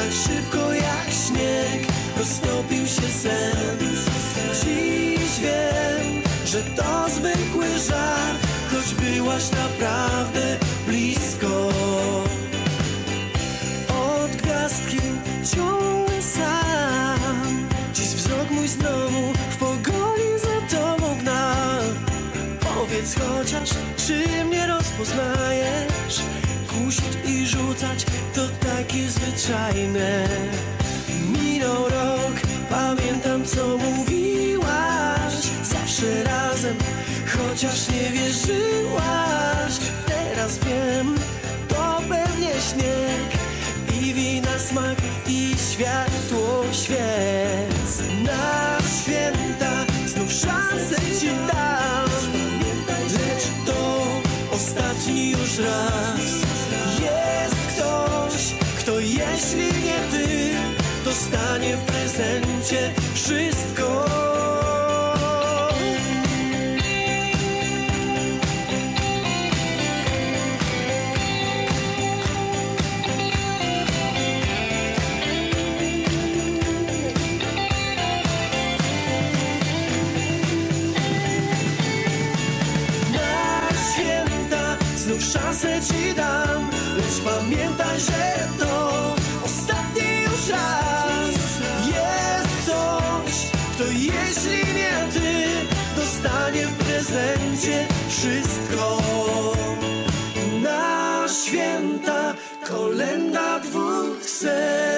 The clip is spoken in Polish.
tak szybko jak śnieg roztopił się sen. Dziś wiem, że to zwykły żart, choć byłaś naprawdę blisko. Od gwiazdki ciągle sam, dziś wzrok mój znowu w pogoni za tobą gna. Powiedz chociaż, czy mnie rozpoznajesz? Kusić i rzucać to takie zwyczajne. Minął rok, pamiętam co mówiłaś. Zawsze razem, chociaż nie wierzyłaś. Teraz wiem, to pewnie śnieg i wina smak i światło świec. Na święta znów szansę ci dam, lecz to ostatni już raz. Jest ktoś, kto jeśli nie ty, dostanie w prezencie wszystko. Znów szansę ci dam, lecz pamiętaj, że to ostatni już raz. Jest ktoś, kto jeśli nie ty, dostanie w prezencie wszystko. Na święta kolenda dwóch serc.